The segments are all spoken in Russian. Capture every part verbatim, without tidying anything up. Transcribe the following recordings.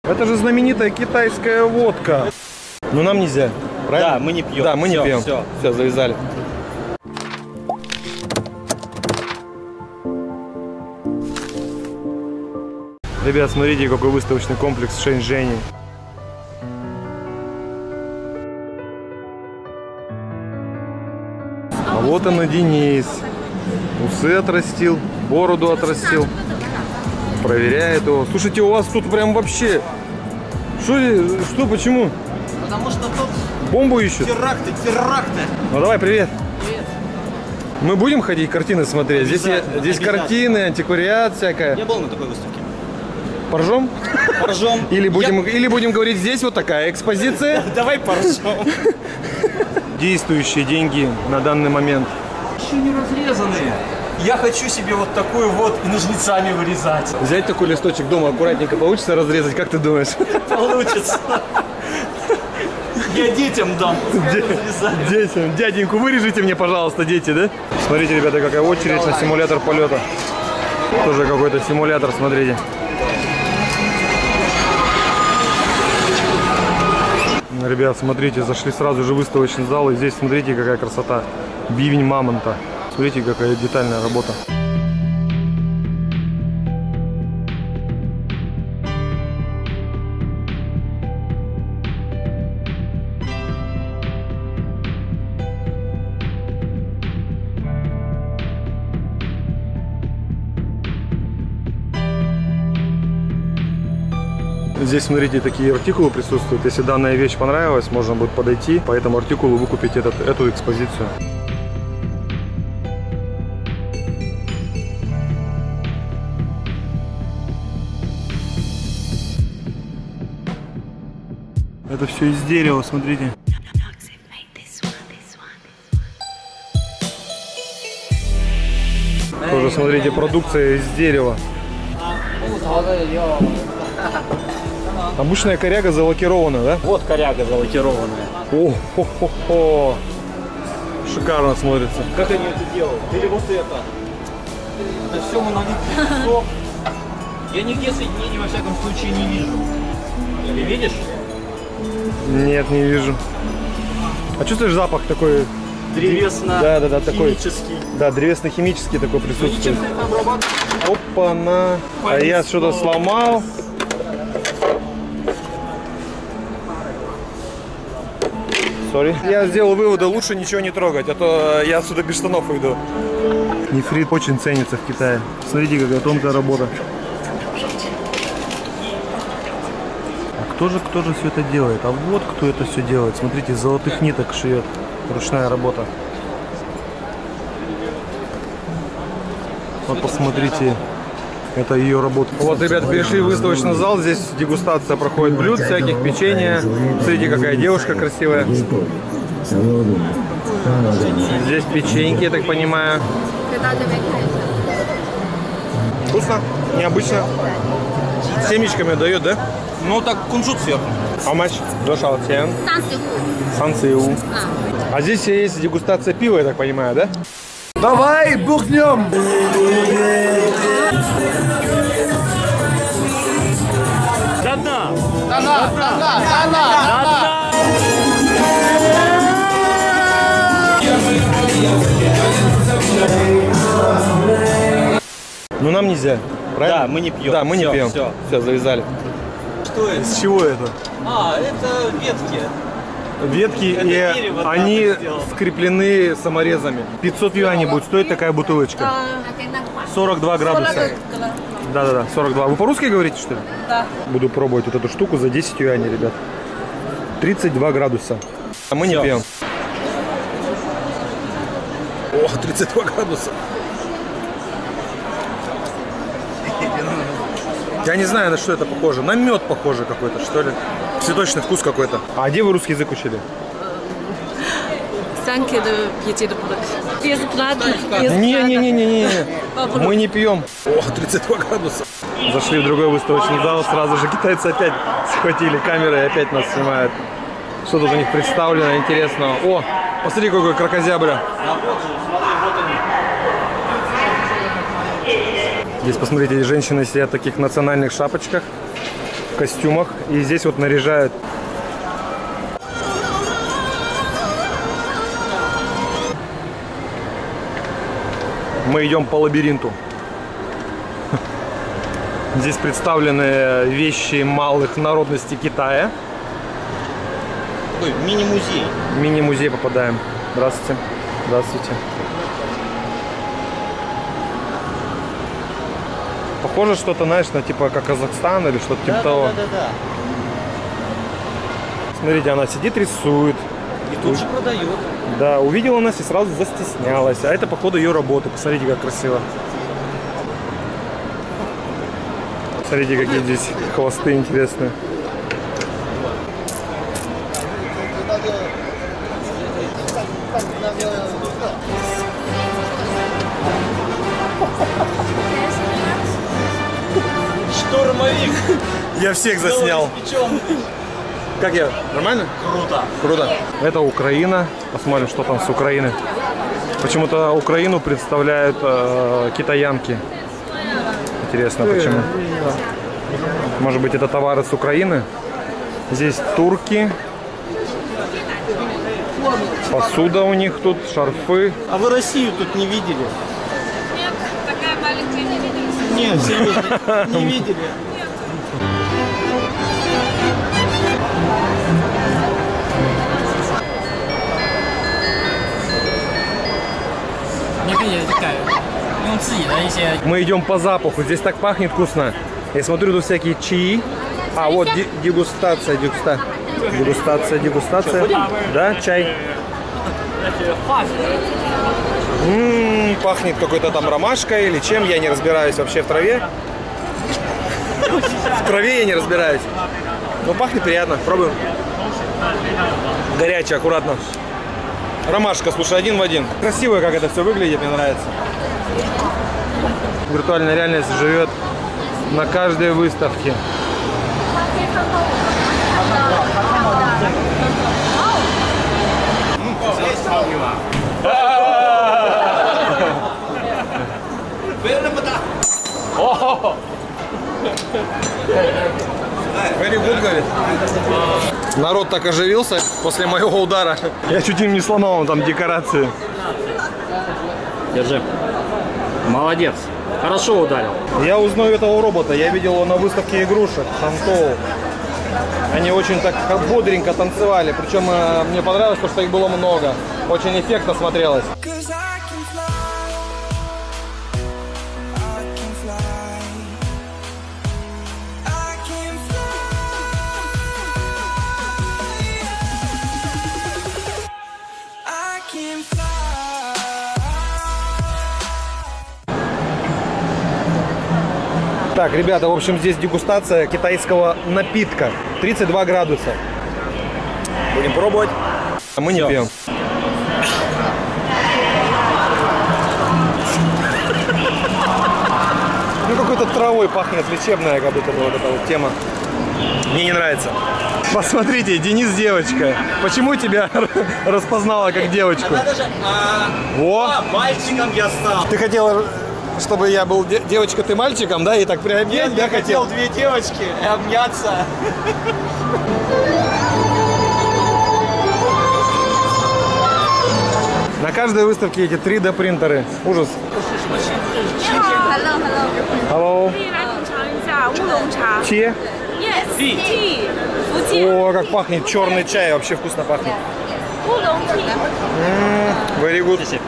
Это же знаменитая китайская водка. Но нам нельзя, правильно? Да, мы не пьем. Да, мы все, не пьем. Все, все, завязали. Ребят, смотрите, какой выставочный комплекс в Шэньчжэне. А вот он и Денис. Усы отрастил, бороду отрастил. Проверяет его. Слушайте, у вас тут прям вообще... Что, что, почему? Потому что тут бомбу ищут? Теракты, теракты. Ну давай, привет. Привет. Мы будем ходить картины смотреть? Здесь, здесь картины, антиквариат всякая. Я был на такой выставке. Поржем? Поржем. Или будем, Я... или будем говорить, здесь вот такая экспозиция? Давай поржем. Действующие деньги на данный момент. Еще не разрезанные. Я хочу себе вот такую вот и ножницами вырезать. Взять такой листочек дома, аккуратненько получится разрезать, как ты думаешь? Получится. Я детям дам. Детям. Дяденьку вырежите мне, пожалуйста, дети, да? Смотрите, ребята, какая очередь на симулятор полета. Тоже какой-то симулятор, смотрите. Ребят, смотрите, зашли сразу же в выставочный зал, и здесь, смотрите, какая красота. Бивень мамонта. Смотрите, какая детальная работа. Здесь, смотрите, такие артикулы присутствуют. Если данная вещь понравилась, можно будет подойти по этому артикулу выкупить этот, эту экспозицию. Это все из дерева, смотрите. Тоже, смотрите, продукция из дерева. Обычная коряга залакирована, да? Вот коряга залакированная. О-хо-хо-хо. Шикарно смотрится. Как они это делают? Или вот это? Это все монолитный песок. Я нигде соединений во всяком случае не вижу. Ты видишь? Нет, не вижу. А чувствуешь запах такой? Древесно. Да, да, да, такой. Химический. Да, древесно-химический такой присутствует. Опа-на. А я что-то сломал. Sorry. Я сделал выводы, лучше ничего не трогать, а то я отсюда без штанов уйду. Нефрит очень ценится в Китае. Смотрите, какая тонкая работа. А кто же, кто же все это делает? А вот кто это все делает. Смотрите, из золотых ниток шьет. Ручная работа. Вот посмотрите. Это ее работа. Вот, ребята, перешли в выставочный зал. Здесь дегустация проходит блюд всяких, печенья. Смотрите, какая девушка красивая. Здесь печеньки, я так понимаю. Вкусно, необычно. С семечками дают, да? Ну так кунжут сверху. How much? Дошал цен. Санцию. А здесь есть дегустация пива, я так понимаю, да? Давай бухнем! До дна! До дна! До дна! До дна! Ну нам нельзя, правильно? Да, мы не пьем. Да, мы все, не пьем. Все. Все, завязали. Что это? С чего это? А, это ветки. Ветки, Это и дерево, да, они сделано. скреплены саморезами. пятьсот юаней будет стоить такая бутылочка. сорок два градуса. Да-да-да, сорок два. Вы по-русски говорите, что ли? Да. Буду пробовать вот эту штуку за десять юаней, ребят. тридцать два градуса. А мы Всё. не пьем. О, тридцать два градуса. Я не знаю, на что это похоже. На мед похоже какой-то, что ли. Цветочный вкус какой-то. А где вы русский язык учили? Не-не-не-не-не. Мы не пьем. О, тридцать два градуса. Зашли в другой выставочный зал, сразу же китайцы опять схватили камеры и опять нас снимают. Что тут у них представлено интересного? О, посмотри, какой кракозябра. Здесь, посмотрите, женщины сидят в таких национальных шапочках. в костюмах. И здесь вот наряжают. Мы идем по лабиринту. Здесь представлены вещи малых народностей Китая. Ой, мини-музей. В мини-музей попадаем. Здравствуйте. Здравствуйте. Похоже что-то, знаешь, на типа как Казахстан или что-то типа Да, того. да, да, да. Смотрите, она сидит, рисует. И тут же продает. Да, увидела нас и сразу застеснялась. А это, походу, ее работа. Посмотрите, как красиво. Смотрите, какие здесь хвосты интересные. Штурмовик. Я всех заснял. Как я? Нормально? Круто. Круто. Это Украина. Посмотрим, что там с Украины. Почему-то Украину представляют э, китаянки. Интересно, почему? Может быть, это товары с Украины? Здесь турки. Посуда у них тут, шарфы. А вы Россию тут не видели? Нет, такая маленькая не виделась. Нет, все видели. Не видели. Мы идем по запаху. Здесь так пахнет вкусно. Я смотрю, тут всякие чаи. А, вот ди- дегустация, дегуста. Дегустация, дегустация. Да, чай. М-м, пахнет какой-то там ромашкой или чем. Я не разбираюсь вообще в траве. В траве я не разбираюсь. Но пахнет приятно. Пробуем. Горячий, аккуратно. Ромашка, слушай, один в один. Красиво, как это все выглядит, мне нравится. Виртуальная реальность живет на каждой выставке. Very good, говорит. Народ так оживился после моего удара. Я чуть им не сломал там декорации. Держи. Молодец. Хорошо ударил. Я узнаю этого робота. Я видел его на выставке игрушек. Хантоу. Они очень так бодренько танцевали. Причем э, мне понравилось, то, что их было много. Очень эффектно смотрелось. Так, ребята, в общем, здесь дегустация китайского напитка. тридцать два градуса. Будем пробовать. А мы не Всё. пьем. Ну, какой-то травой пахнет, лечебная, как будто бы вот эта вот тема. Мне не нравится. Посмотрите, Денис девочка. Почему тебя распознала как девочку? Надо же, а, Во! а, мальчиком я стал. Ты хотела, чтобы я был де- девочка, ты мальчиком, да? И так прям Нет, я я хотел две девочки и обняться. На каждой выставке эти три дэ принтеры. Ужас. Hello, hello. Hello. 可以来品尝一下乌龙茶。 Че? Yes, tea. 福建 О, как пахнет. Черный чай. Вообще вкусно пахнет. 乌龙 tea. Very good.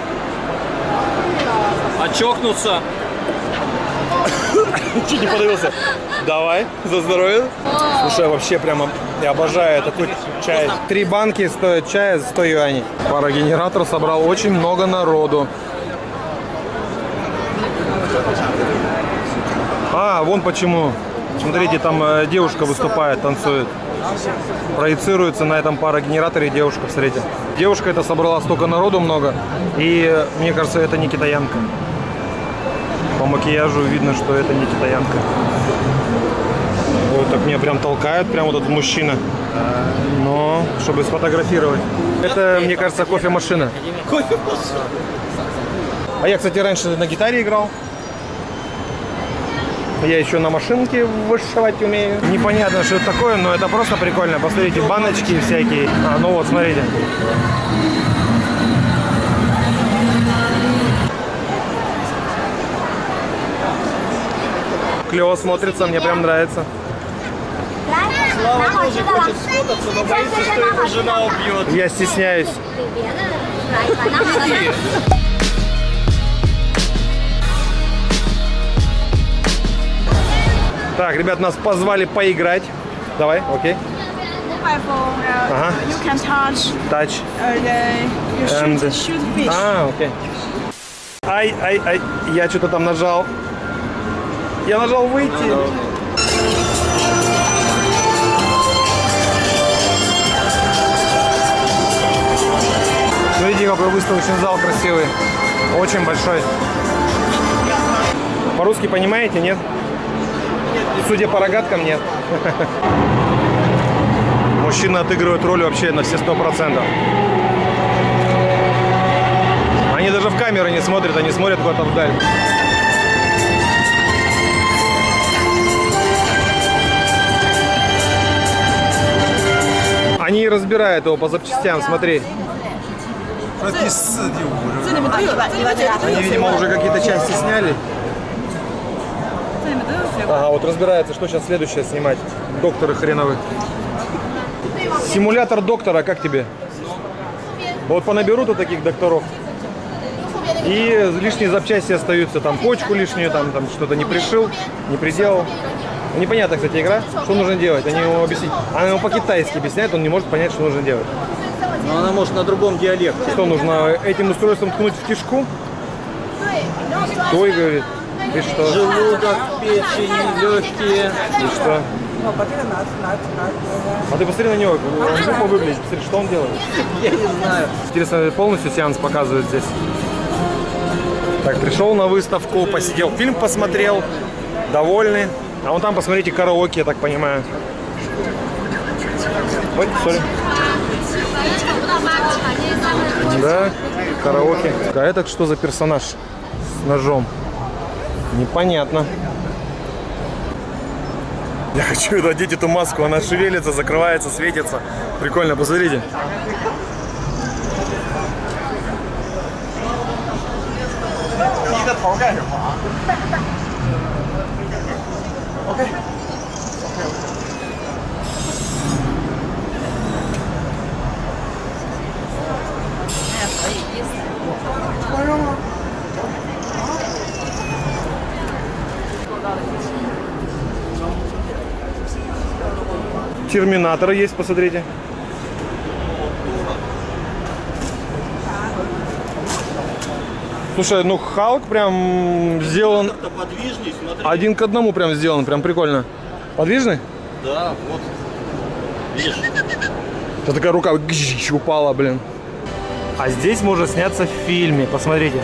А чокнуться? Чуть не подавился. Давай, за здоровье. Слушай, вообще прямо я обожаю такой чай. Три банки стоят чая за сто юаней. Парогенератор собрал очень много народу. А, вон почему. Смотрите, там э, девушка выступает, танцует. Проецируется на этом парогенераторе девушка, смотрите. Девушка это собрала столько народу много. И э, мне кажется, это не китаянка. По макияжу видно, что это не китаянка. Вот так меня прям толкают, прям вот этот мужчина. Но, чтобы сфотографировать. Это, мне кажется, кофемашина. А я, кстати, раньше на гитаре играл. Я еще на машинке вышивать умею. Непонятно, что это такое, но это просто прикольно. Посмотрите, баночки всякие. А, ну вот, смотрите. Клево смотрится, мне прям нравится. Слава тоже хочет сфотаться, но боится, что его жена убьет. Я стесняюсь. Так, ребят, нас позвали поиграть. Давай, окей. Mobile phone, uh, Ага. you can touch, Touch. uh, you shoot, And- shoot fish. А, окей. Ай, ай, ай. Я что-то там нажал. Я нажал выйти. Смотрите, какой выставочный зал красивый. Очень большой. По-русски понимаете, нет? Судя по рогаткам, нет. Мужчины отыгрывают роль вообще на все сто процентов. Они даже в камеру не смотрят, они смотрят куда-то вдаль. Они разбирают его по запчастям, смотри. Они, видимо, уже какие-то части сняли. Ага, вот разбирается, что сейчас следующее снимать. Докторы хреновы. Симулятор доктора, как тебе? Вот понаберут вот таких докторов. И лишние запчасти остаются. Там почку лишнюю, там, там что-то не пришил, не приделал. Непонятно, кстати, игра. Что нужно делать? Они ему объяснят. Она ему по-китайски объясняет, он не может понять, что нужно делать. Но она может на другом диалекте. Что нужно этим устройством ткнуть в кишку? Той, говорит. И что? Желудок, печень, легкие. И что? А ты посмотри на него, он глупо выглядит. Посмотри, что он делает. Я не знаю. Интересно, полностью сеанс показывает здесь. Так, пришел на выставку, посидел, фильм посмотрел, довольный. А вон там, посмотрите, караоке, я так понимаю. Ой, сори. Да, караоке. А это что за персонаж с ножом? Непонятно. Я хочу надеть эту маску, она шевелится, закрывается, светится. Прикольно, посмотрите. Терминатор есть, посмотрите. Слушай, ну Халк прям сделан Подвижный, смотри. один к одному, прям сделан, прям прикольно. Подвижный? Да, вот. Видишь? Это такая рука гжж, упала, блин. А здесь можно сняться в фильме, посмотрите.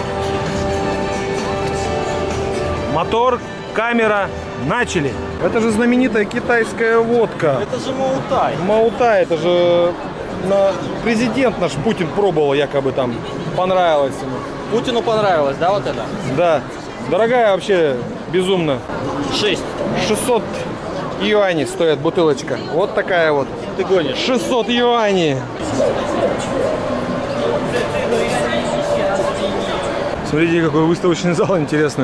Мотор, камера, начали. Это же знаменитая китайская водка. Это же Маутай. Маутай, это же на... президент наш Путин пробовал, якобы там. Понравилось ему. Путину понравилось, да, вот это? Да. Дорогая вообще, безумно. Шесть. шестьсот юаней стоит бутылочка. Вот такая вот. Ты гонишь. шестьсот юаней. Смотрите, какой выставочный зал интересный.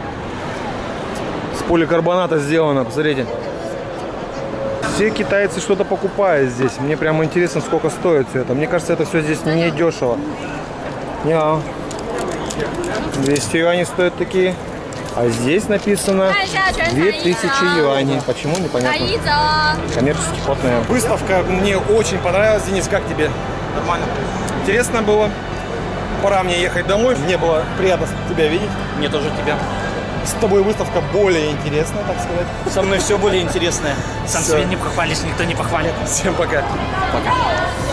С поликарбоната сделано, посмотрите. Все китайцы что-то покупают здесь. Мне прямо интересно, сколько стоит все это. Мне кажется, это все здесь не дешево. Не, двести юаней стоят такие. А здесь написано две тысячи юаней. Почему, непонятно. Коммерчески плотная. Выставка мне очень понравилась. Денис, как тебе? Нормально. Интересно было. Пора мне ехать домой. Мне было приятно тебя видеть. Мне тоже тебя. С тобой выставка более интересная, так сказать. Со мной все более интересное. Сам Всё. себя не похвалишь, никто не похвалит. Всем пока. Пока.